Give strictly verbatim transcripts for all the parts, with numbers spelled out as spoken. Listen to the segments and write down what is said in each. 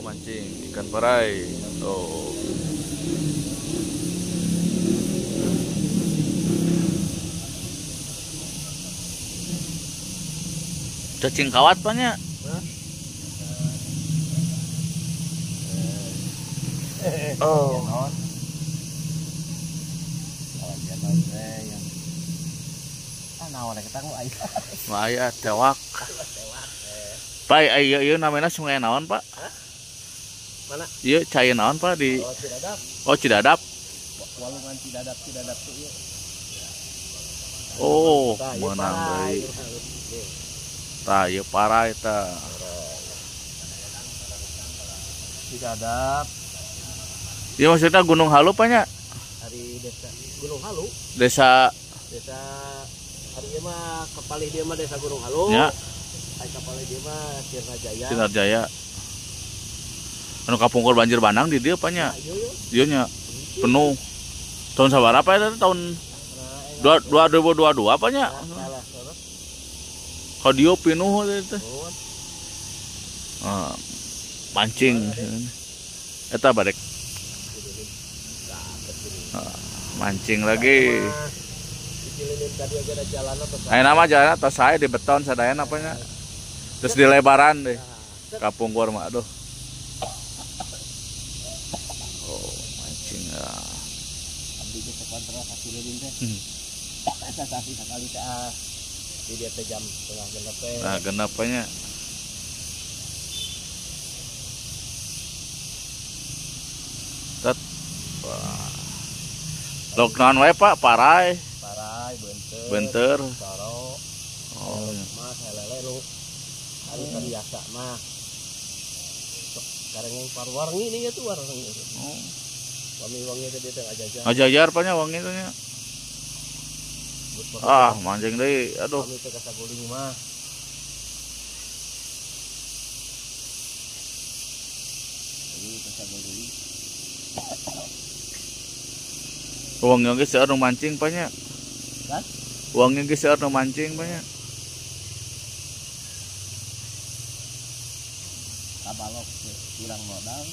mancing ikan parai. Oh. Cacing kawat banyak. Oh. Maya tewak. Pak, iya iya namanya sungai naon, Pak? Mana? Iya, cai naon, Pak, di Oh, Cidadap. Oh, Cidadap. Walungan Cidadap, Cidadap tuh ieu. Oh, menang deui. Tah, ieu parah eta. Cidadap Iya maksudnya Gunung Halu, Pak nya? hari desa Gunung Halu. Desa Desa hari ieu mah kepalih dia mah desa Gunung Halu. Ya. Ai kepalih dia mah Tirna Jaya. Tirna Jaya. Anu kapungkur banjir bandang di dieu, Pak nya? Nah, ieu ieu. Dieu nya penuh. Tahun sabaraha eta tahun dua ribu dua puluh dua Pak nya? Salah, salah. Ka dieu pinuh eta. Oh, Ah, mancing. Eta barek. Ah, mancing lagi. dikilinin tadi aja ada jalan atau Ayo nama jalan atas saya di beton sadayan apanya. Terus di lebaran deh. Kapungkur mah aduh. Oh, mancing ya. abdi ge sekontra kakilinin teh. Hmm. Eta sasi sakali teh ah. Di dia teh jam setengah genep teh. Nah, genapnya. Tet. Wah. Lockdown wae Pak, parai. Parai, beunteur. Benter. Soro. Oh. Mah helele lu. Hari kan biasa mah. Sekarang yang parwarngi nih tuh warngi. Oh. Wangi-wangi teh dia teh ajajan. Ngajajar Pak nya wangi teh nya. Ah, mancing deui. Aduh. Kami teh kasaguling mah. Ini kasaguling. Uangnya geus seueur nu mancing Pak nya. Kan? Uangnya geus seueur nu mancing Pak nya. Kabalok kurang modal.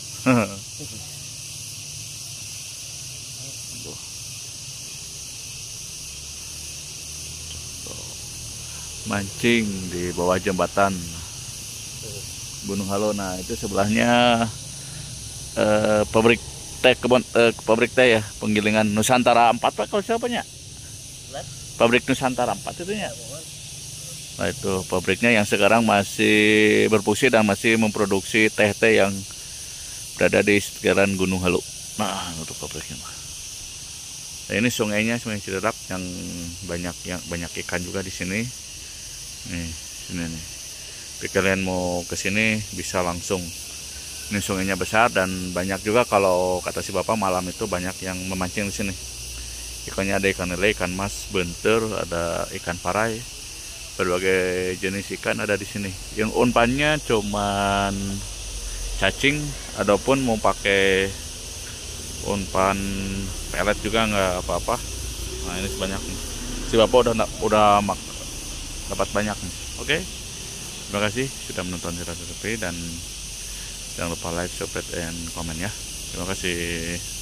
Mancing di bawah jembatan Gunung Halu. Nah itu sebelahnya eh, pabrik teh kebun eh, pabrik teh ya penggilingan Nusantara empat Pak kalau siapanya pabrik Nusantara empat itu ya. Nah itu pabriknya yang sekarang masih berfungsi dan masih memproduksi teh-teh yang berada di sekitaran Gunung Halu. Nah untuk pabriknya mah. Nah, ini sungainya Sungai Cidadap yang banyak yang banyak ikan juga di sini. Nih, sini nih. Jadi kalian mau ke sini bisa langsung. Ini sungainya besar dan banyak juga kalau kata si Bapak malam itu banyak yang memancing di sini. Ikannya ada ikan lele, ikan mas, benter, ada ikan parai. Berbagai jenis ikan ada di sini. Yang umpannya cuman cacing, ataupun mau pakai umpan pelet juga nggak apa-apa. Nah ini sebanyak nih. Si Bapak udah udah mak dapat banyak nih. Oke, terima kasih sudah menonton Tirta T V dan jangan lupa like, subscribe, dan komen ya. Terima kasih.